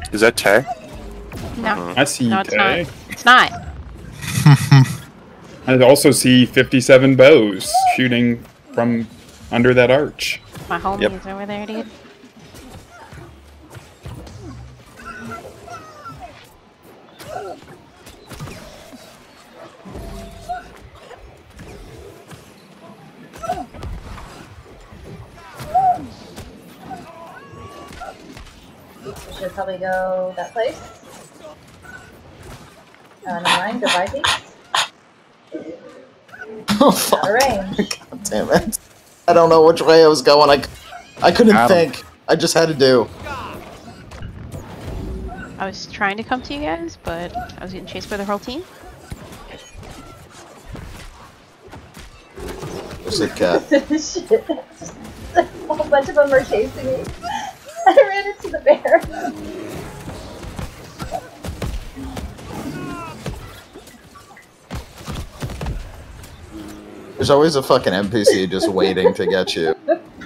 Is that Tay? No. I see No, it's Tay. not. It's not. I also see 57 bows shooting from under that arch. My homie is over there, dude. We should probably go that place. Never mind, goodbye, peace. Oh, fuck. Out of range. God damn it. I don't know which way I was going. I couldn't think. I just had to do. I was trying to come to you guys, but I was getting chased by the whole team. There's a cat. Shit. A whole bunch of them are chasing me. I ran into the bear. There's always a fucking NPC just waiting to get you.